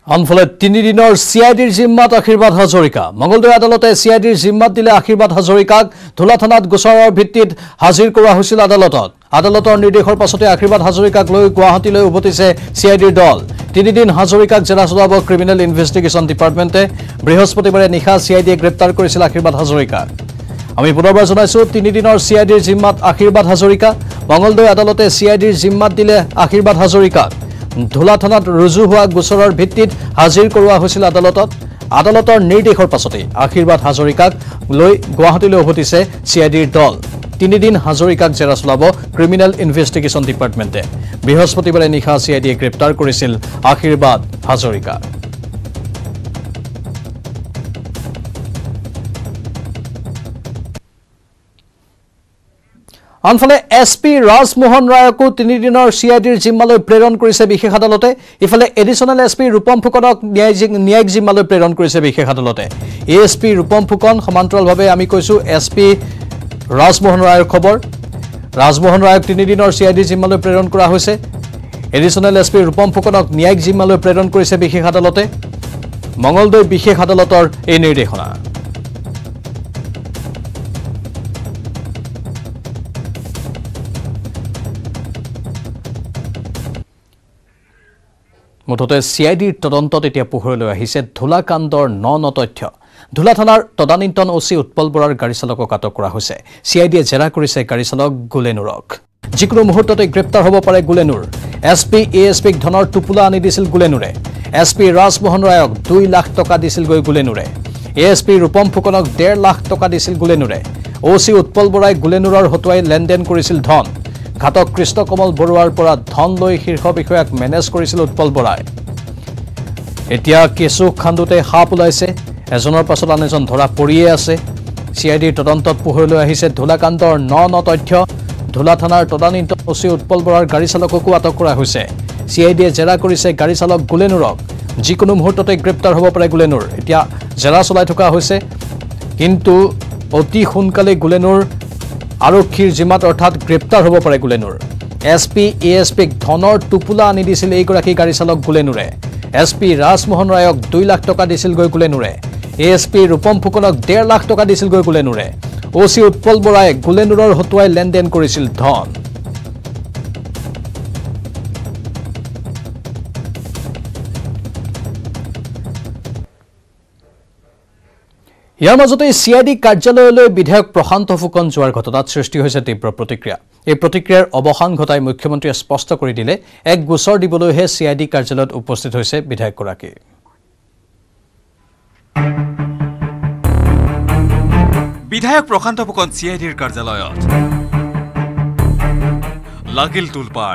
আনফালে 3 দিনৰ সিআইডিৰ জিম্মাত আশীৰ্বাদ হাজৰিকা মঙ্গলদৈ আদালতে সিআইডিৰ জিম্মাত দিলে আশীৰ্বাদ হাজৰিকাক ধুলা থানাত গোচৰৰ ভিত্তিত হাজিৰ কৰা হৈছিল আদালতত আদালতৰ নিৰ্দেশৰ পাছতে আশীৰ্বাদ হাজৰিকাক লৈ গুৱাহাটীলৈ উভতিছে সিআইডিৰ দল 3 দিন হাজৰিকাক জেৰা চলাব ক্ৰিমিনেল ইনভেষ্টিগেশ্যন ডিপাৰ্টমেণ্টে বৃহস্পতিবাৰে নিশা সিআইডিয়ে গ্ৰেপ্তাৰ কৰিছিল আশীৰ্বাদ হাজৰিকাক আমি পুনৰবাৰ জনাইছো 3 দিনৰ সিআইডিৰ জিম্মাত আশীৰ্বাদ হাজৰিকা মঙ্গলদৈ আদালতে সিআইডিৰ জিম্মাত দিলে আশীৰ্বাদ হাজৰিকাক ধুলা থানাত ৰুজু হোৱা গোচৰৰ ভিত্তিত হাজিৰ কৰোৱা হৈছিল আদালতৰ নিৰ্দেশৰ পাছতে আশীৰ্বাদ হাজৰিকাক লৈ গুৱাহাটীলৈ উভতিছে সিআইডিৰ দল 3 দিন হাজৰিকাক জেৰা চলাব ক্ৰিমিনেল ইনভেষ্টিগেশ্যন ডিপাৰ্টমেণ্টে বৃহস্পতিবাৰে নিশা সিআইডিয়ে গ্ৰেপ্তাৰ কৰিছিল আশীৰ্বাদ হাজৰিকাক আনফালে এসপি ৰাজমোহন ৰায়কো 3 দিনৰ সিআইডিৰ জিম্মালৈ প্ৰেৰণ কৰিছে বিশেষ আদালতে ইফালে এডিশনাল এসপি ৰূপম ফুকনক ন্যায়িক জিম্মালৈ প্ৰেৰণ কৰিছে বিশেষ আদালতে এএসপি ৰূপম ফুকন সমান্তৰালভাৱে আমি কৈছো এসপি ৰাজমোহন ৰায়ৰ খবৰ ৰাজমোহন ৰায়ক 3 দিনৰ সিআইডিৰ জিম্মালৈ প্ৰেৰণ কৰা হৈছে এডিশনাল এসপি ৰূপম ফুকনক ন্যায়িক জিম্মালৈ প্ৰেৰণ কৰিছে বিশেষ আদালতে মঙ্গলদৈ বিশেষ আদালতৰ এই নিৰ্দেশনা মুঠতে সিআইডিৰ তদন্তত এতিয়া পোহৰলৈ আহিছে ধুলাকাণ্ডৰ ন তথ্য ধুলা থানাৰ তদানীন্তন ওসি উৎপল বৰাৰ গাড়ী চালকক আটক কৰা হৈছে সিআইডিয়ে জেৰা কৰিছে গাড়ী চালক গুলেনুৰক যিকোনো মুহূৰ্ততে গ্ৰেপ্তাৰ হ'ব পাৰে গুলেনুৰ এসপি এএসপিক ধনৰ টুপুলা আনি দিছিল গুলেনুৰে এসপি ৰাজমোহন ৰায়ক 2 লাখ টকা দিছিল গৈ গুলেনুৰে এএসপি ৰূপম ফুকনক 1.5 লাখ টকা দিছিল গুলেনুৰে ওসি উৎপল বৰাই গুলেনুৰৰ হতুৱাই লেনদেন কৰিছিল ধন ঘাতক কৃষ্ণ কমল বৰুৱাৰ পৰা ধন লৈ শীৰ্ষ বিষয়াক মেনেজ কৰিছিল উৎপল বৰাই এতিয়া কেছু খান্দুতে হাপ ওলাইছে এজনৰ পাছত আনজন ধৰা পৰিয়ে আছে সিআইডিৰ তদন্তত পোহৰলৈ আহিছে ধুলাকাণ্ডৰ ন তথ্য ধুলা থানাৰ তদানীন্তন ওসি উৎপল বৰাৰ গাড়ী চালককো আটক কৰা হৈছে সিআইডিয়ে জেৰা কৰিছে গাড়ী চালক গুলেনুৰক যিকোনো মুহূৰ্ততে গ্ৰেপ্তাৰ হ'ব পাৰে গুলেনুৰ এতিয়া জেৰা চলাই থকা হৈছে কিন্তু অতি সোনকালে গুলেনুৰ আৰক্ষীৰ জিম্মাত অৰ্থাৎ গ্ৰেপ্তাৰ হ'ব পাৰে গুলেনুৰ এসপি এএসপিক ধনৰ টুপুলা আনি দিছিল এইগৰাকী গাড়ী চালক গুলেনুৰে এসপি ৰাজমোহন ৰায়ক 2 লাখ টকা দিছিল গৈ গুলেনুৰে এএসপি ৰূপম ফুকনক 1.5 লাখ টকা দিছিল গৈ গুলেনুৰে ওসি উৎপল বৰাই গুলেনুৰৰ হতুৱাই লেনদেন কৰিছিল ধন ইয়াৰ মাজতে সিআইডি কাৰ্যালয়লৈ বিধায়ক প্ৰশান্ত ফুকন যোৱাৰ ঘটনাত সৃষ্টি হৈছে তীব্ৰ প্ৰতিক্ৰিয়া এই প্ৰতিক্ৰিয়াৰ অৱসান ঘটাই মুখ্যমন্ত্ৰীয়ে স্পষ্ট কৰি দিলে এক গোচৰ দিবলৈহে সিআইডি কাৰ্যালয়ত উপস্থিত হৈছে বিধায়কগৰাকী বিধায়ক প্ৰশান্ত ফুকন সিআইডিৰ কাৰ্যালয়ত লাগিল তুলপাৰ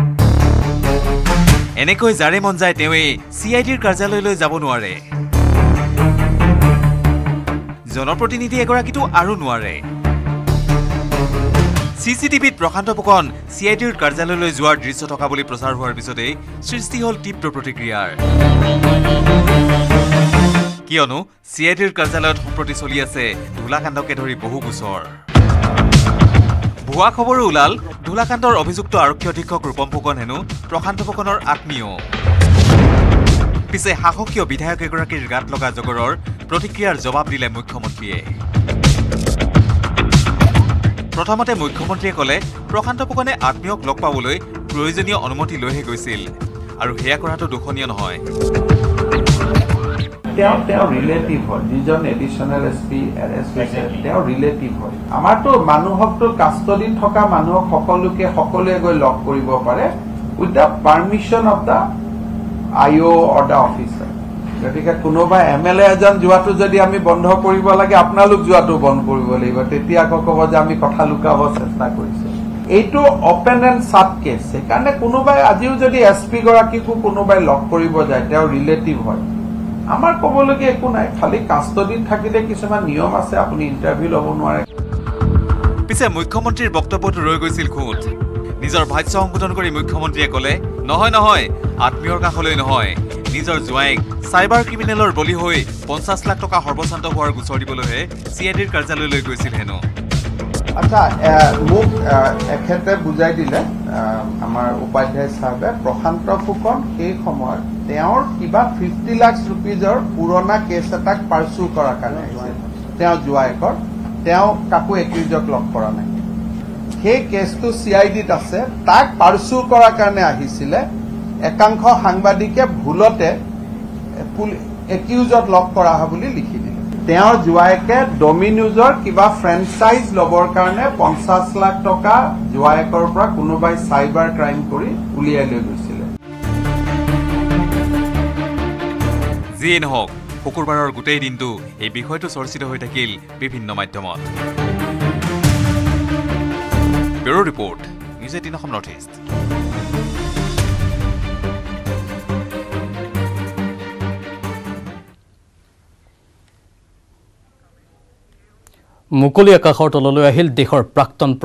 এনেকৈ জাৰে মন যায় তেৱে সিআইডিৰ কাৰ্যালয়লৈ যাব নোৱাৰে জনপ্ৰতিনিধি এগৰাকীটো আৰু নোৱাৰে সিসিটিভিত প্ৰশান্ত ফুকন সিআইডিৰ কাৰ্যালয়লৈ যোৱাৰ দৃশ্য থকা বুলি প্ৰচাৰ হোৱাৰ পিছতে সৃষ্টি হ'ল তীব্ৰ প্ৰতিক্ৰিয়াৰ কিয়নো সিআইডিৰ কাৰ্যালয়ত সম্প্ৰতি চলি আছে ধুলাকাণ্ডকে ধৰি বহু গোচৰ ভুৱা খবৰো ওলাল ধুলাকাণ্ডৰ অভিযুক্ত আৰক্ষী অধীক্ষক ৰূপম ফুকন হেনো প্ৰশান্ত ফুকনৰ আত্মীয় পিছে শাসকীয় বিধায়ক এগৰাকীৰ গাত লগা জগৰৰ প্ৰতিক্ৰিয়াৰ জবাব দিলে মুখ্যমন্ত্ৰীয়ে প্ৰথমতে মুখ্যমন্ত্ৰীয়ে ক'লে প্ৰশান্ত ফুকনে আত্মীয়ক লগ পাবলৈ প্ৰয়োজনীয় অনুমতি লৈহে গৈছিল আৰু হেয়া কৰাটো দুখনীয় নহয় তেওঁ ৰিলেটিভ হয় যিজন এডিশনাল এসপি তেওঁ ৰিলেটিভ হয় আমাৰতো মানুহকতো কাষ্টডিত থকা মানুহক সকলোৱে গৈ লগ কৰিব পাৰে with the permission of the IO or the officer গতিকে কোনোবা এমএলএ এজন যোৱাটো যদি আমি বন্ধ কৰিব লাগে আপোনালোক যোৱাটো বন্ধ কৰিব লাগিব তেতিয়া আকৌ ক'ব যে আমি কথা লুকাব চেষ্টা কৰিছো এইটো অপেন এণ্ড সাব কেছ সেইকাৰণে কোনোবাই আজিও যদি এসপি গৰাকীকো কোনোবাই লগ কৰিব যায় তেওঁ ৰিলেটিভ হয় আমাৰ ক'বলগীয়া একো নাই খালি কাষ্টডিত থাকিলে কিছুমান নিয়ম আছে আপুনি ইণ্টাৰভিউ ল'ব নোৱাৰে পিছে মুখ্যমন্ত্ৰীৰ বক্তব্যটো ৰৈ গৈছিল খুঁত নিজৰ ভাষ্য সংশোধন কৰি মুখ্যমন্ত্ৰীয়ে ক'লে নহয় আত্মীয়ৰ কাষলৈ নহয় নিজৰ জোৱাইক সাইবাৰ ক্ৰিমিনেলৰ বলি হৈ 50 লাখ টকা সৰ্বশান্ত হোৱাৰ গোচৰ দিবলৈহে সিআইডিৰ কাৰ্যালয়লৈ গৈছিল হেনো আচ্ছা মোক এখেতে বুজাই দিলে আমাৰ উপাধ্যায় চাহাবে প্ৰশান্ত ফুকন সেই সময়ত তেওঁৰ কিবা 50 লাখ ৰুপিজৰ পুৰণা কেছ এটাক পাৰ্চু কৰাৰ কাৰণে আহিছিল তেওঁ জোৱায়েকৰ তেওঁ কাকো একিউজক লগ কৰা নাই সেই কেছটো CIDত আছে তাক পাৰ্চু কৰাৰ কাৰণে আহিছিলে একাংশ সাংবাদিকে ভুলতে একিউজত লগ কৰা হয় বুলি লিখি দিলে তেওঁৰ জোৱায়েকে ডমিনোজৰ কিবা ফ্ৰেঞ্চাইজ লবৰ কাৰণে 50 লাখ টকা জোৱায়েকৰ পৰা কোনোবাই সাইবাৰ ক্ৰাইম কৰি উলিয়াই লৈ গৈছিলে যিয়ে নহওক শুকুৰবাৰৰ গোটেই দিনটো এই বিষয়টো চৰ্চিত হৈ থাকিল বিভিন্ন মাধ্যমত bureau report news 18 Assam north east মুকলি আকাশৰ তললৈ আহিল দেশৰ প্ৰাক্তন